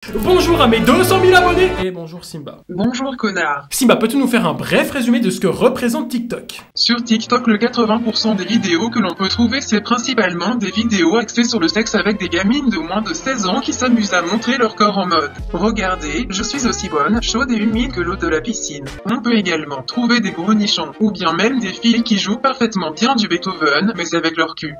Bonjour à mes 200 000 abonnés. Et bonjour Simba. Bonjour connard. Simba, peux-tu nous faire un bref résumé de ce que représente TikTok? Sur TikTok, le 80% des vidéos que l'on peut trouver, c'est principalement des vidéos axées sur le sexe avec des gamines de moins de 16 ans qui s'amusent à montrer leur corps en mode « Regardez, je suis aussi bonne, chaude et humide que l'eau de la piscine ». On peut également trouver des gros nichons, ou bien même des filles qui jouent parfaitement bien du Beethoven, mais avec leur cul.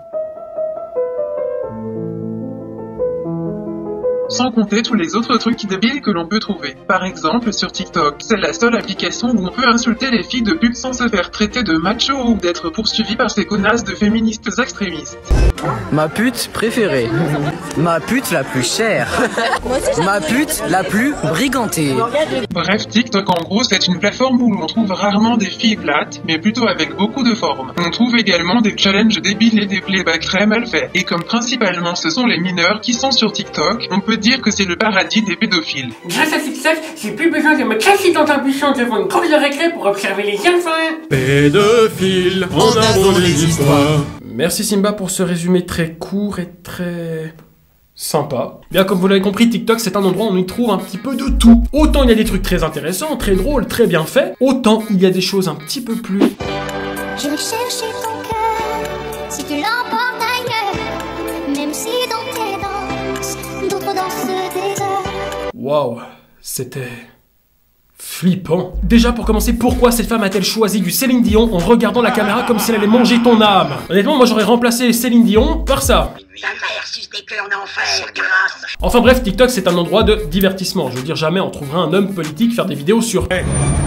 Sans compter tous les autres trucs débiles que l'on peut trouver. Par exemple, sur TikTok, c'est la seule application où on peut insulter les filles de pub sans se faire traiter de macho ou d'être poursuivi par ces connasses de féministes extrémistes. Ma pute préférée. Ma pute la plus chère. Ma pute la plus brigantée. Bref, TikTok en gros, c'est une plateforme où l'on trouve rarement des filles plates, mais plutôt avec beaucoup de formes. On trouve également des challenges débiles et des playbacks très mal faits. Et comme principalement ce sont les mineurs qui sont sur TikTok, on peut dire que c'est le paradis des pédophiles. Grâce à TikTok, j'ai plus besoin de me casser dans un buisson devant une cour de récré pour observer les enfants. Pédophile, en avant des histoires. Merci Simba pour ce résumé très court et très sympa. Bien, comme vous l'avez compris, TikTok c'est un endroit où on y trouve un petit peu de tout. Autant il y a des trucs très intéressants, très drôles, très bien faits, autant il y a des choses un petit peu plus... Je vais chercher ton cœur, si tu l'emportes ailleurs, même si dans tes danses, d'autres dansent des heures. Waouh, c'était... flippant. Déjà pour commencer, pourquoi cette femme a-t-elle choisi du Céline Dion en regardant la caméra comme si elle allait manger ton âme? Honnêtement, moi j'aurais remplacé Céline Dion par ça. Ta mère suce des queues en enfer, grâce. Enfin bref, TikTok c'est un endroit de divertissement. Je veux dire, jamais on trouvera un homme politique faire des vidéos sur... Hey.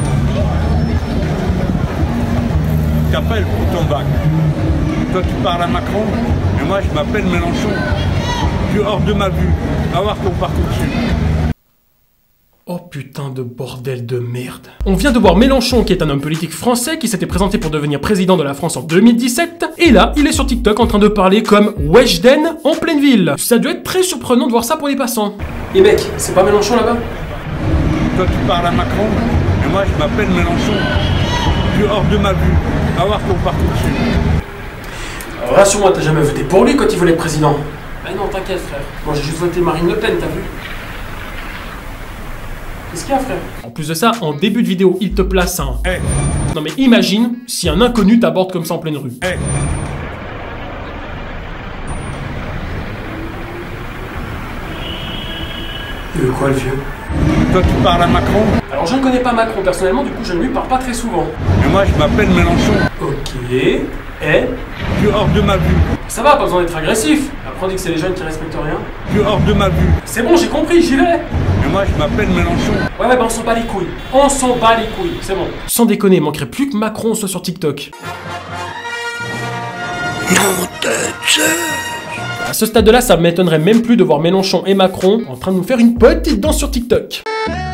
T'appelles pour ton bac. Toi tu parles à Macron, et moi je m'appelle Mélenchon. Tu es hors de ma vue. À voir qu'on part tout dessus. Oh putain de bordel de merde. On vient de voir Mélenchon qui est un homme politique français qui s'était présenté pour devenir président de la France en 2017. Et là, il est sur TikTok en train de parler comme Weshden en pleine ville. Ça doit être très surprenant de voir ça pour les passants. Et mec, c'est pas Mélenchon là-bas? Toi tu parles à Macron, et moi je m'appelle Mélenchon. Tu es hors de ma vue. À voir qu'on part tout dessus. Alors rassure-moi, t'as jamais voté pour lui quand il voulait être président? Ah non, t'inquiète frère. Moi j'ai juste voté Marine Le Pen, t'as vu? Qu'est-ce qu'il y a, frère? En plus de ça, en début de vidéo, il te place un... Hey. Non mais imagine si un inconnu t'aborde comme ça en pleine rue. Hey. Il veut quoi, le vieux? Toi tu parles à Macron, Alors je ne connais pas Macron personnellement, du coup je ne lui parle pas très souvent. et moi je m'appelle Mélenchon. Ok... Et... Tu es hors de ma vue. Ça va, pas besoin d'être agressif. Après on dit que c'est les jeunes qui respectent rien. Tu es hors de ma vue. C'est bon, j'ai compris, j'y vais. Et moi je m'appelle Mélenchon. Ouais, bah on s'en bat les couilles. On s'en bat les couilles, c'est bon. Sans déconner, il manquerait plus que Macron soit sur TikTok. À ce stade-là, ça m'étonnerait même plus de voir Mélenchon et Macron en train de nous faire une petite danse sur TikTok.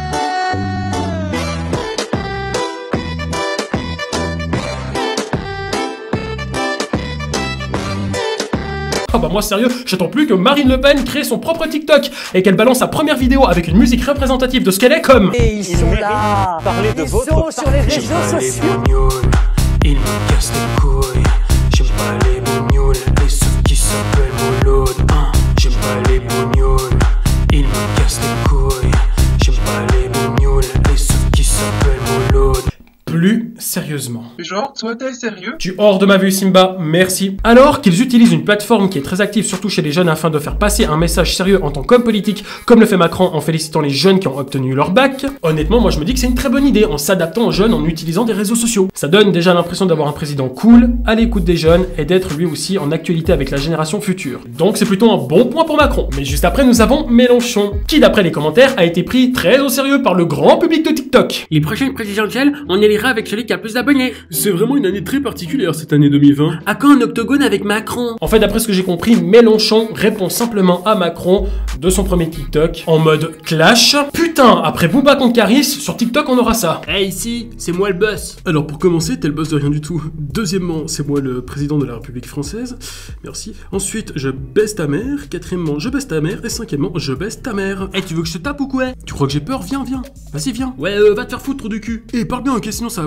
Ah bah moi sérieux, j'attends plus que Marine Le Pen crée son propre TikTok et qu'elle balance sa première vidéo avec une musique représentative de ce qu'elle est comme... Et ils sont là. Parler de Ils votre sont sur les réseaux sociaux. Il me casse les couilles. J'aime pas les bougnoules, les ceux qui s'appellent Mouloud. J'aime pas les bougnoules, il me casse les couilles. J'aime pas les bougnoules, les ceux qui s'appellent Mouloud. Plus sérieusement. Genre, toi t'es sérieux? Tu hors de ma vue Simba, merci. Alors qu'ils utilisent une plateforme qui est très active surtout chez les jeunes afin de faire passer un message sérieux en tant qu'homme politique, comme le fait Macron en félicitant les jeunes qui ont obtenu leur bac, honnêtement moi je me dis que c'est une très bonne idée en s'adaptant aux jeunes en utilisant des réseaux sociaux. Ça donne déjà l'impression d'avoir un président cool, à l'écoute des jeunes et d'être lui aussi en actualité avec la génération future. Donc c'est plutôt un bon point pour Macron. Mais juste après nous avons Mélenchon, qui d'après les commentaires a été pris très au sérieux par le grand public de TikTok. Les prochaines présidentielles, on élira avec celui qui a le plus d'abonnés. C'est vraiment une année très particulière cette année 2020. À quand un octogone avec Macron? En fait, d'après ce que j'ai compris, Mélenchon répond simplement à Macron de son premier TikTok en mode clash. Putain, après Booba contre Caris, sur TikTok on aura ça. Hey, ici, c'est moi le boss. Alors pour commencer, t'es le boss de rien du tout. Deuxièmement, c'est moi le président de la République française. Merci. Ensuite, je baisse ta mère. Quatrièmement, je baisse ta mère. Et cinquièmement, je baisse ta mère. Hey, tu veux que je te tape ou quoi? Tu crois que j'ai peur? Viens, viens. Vas-y, viens. Ouais, va te faire foutre du cul. Et parle bien, ok, sinon ça va mal se passer.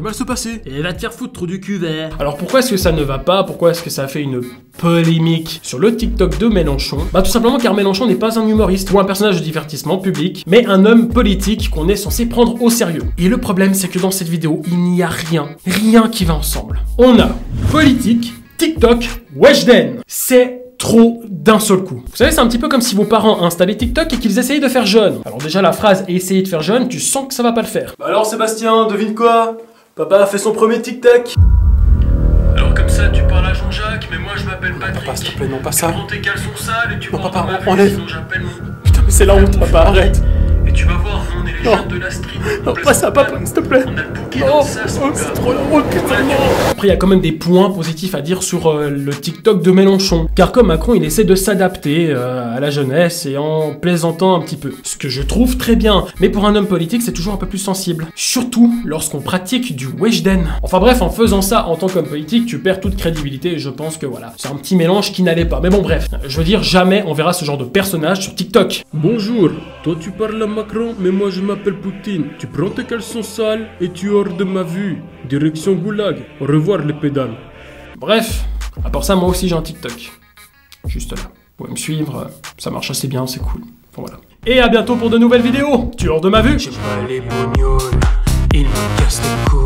merci. Et va te faire foutre, trou du cul vert. Alors pourquoi est-ce que ça ne va pas? Pourquoi est-ce que ça a fait une polémique sur le TikTok de Mélenchon? Bah tout simplement car Mélenchon n'est pas un humoriste ou un personnage de divertissement public, mais un homme politique qu'on est censé prendre au sérieux. Et le problème c'est que dans cette vidéo, il n'y a rien qui va ensemble. On a politique, TikTok, Weshden. C'est trop d'un seul coup. Vous savez, c'est un petit peu comme si vos parents installaient TikTok et qu'ils essayaient de faire jeune. Alors déjà, la phrase « essayer de faire jeune », tu sens que ça va pas le faire. Bah alors Sébastien, devine quoi? Papa a fait son premier TikTok. Alors comme ça, tu parles à Jean-Jacques, mais moi je m'appelle Patrick. Papa, s'il te plaît, non, pas ça. Tu prends tes caleçons sales et tu Non, rentres papa, dans ma enlève. vie, sinon j'appelle mon... Putain, mais c'est la honte, papa, arrête. Et tu vas voir, on est les Non. jeunes de la street. Non, pas ça, papa, s'il te plaît. On a le bouquet Non, dans ça, oh, c'est trop la honte, putain, non. Après, il y a quand même des points positifs à dire sur le TikTok de Mélenchon. Car comme Macron, il essaie de s'adapter à la jeunesse et en plaisantant un petit peu. Ce que je trouve très bien. Mais pour un homme politique, c'est toujours un peu plus sensible. Surtout lorsqu'on pratique du Weshden. Enfin bref, en faisant ça en tant qu'homme politique, tu perds toute crédibilité et je pense que voilà, c'est un petit mélange qui n'allait pas. Mais bon bref, je veux dire, jamais on verra ce genre de personnage sur TikTok. Bonjour, toi tu parles à Macron, mais moi je m'appelle Poutine. Tu prends tes caleçons sales et tu es hors de ma vue. Direction Goulag. Au revoir les pédales. Bref, à part ça, moi aussi j'ai un TikTok. Juste là. Vous pouvez me suivre, ça marche assez bien, c'est cool. Bon, voilà. Et à bientôt pour de nouvelles vidéos. Tu es hors de ma vue. J'ai pas les bougnoles, ils me cassent les couilles.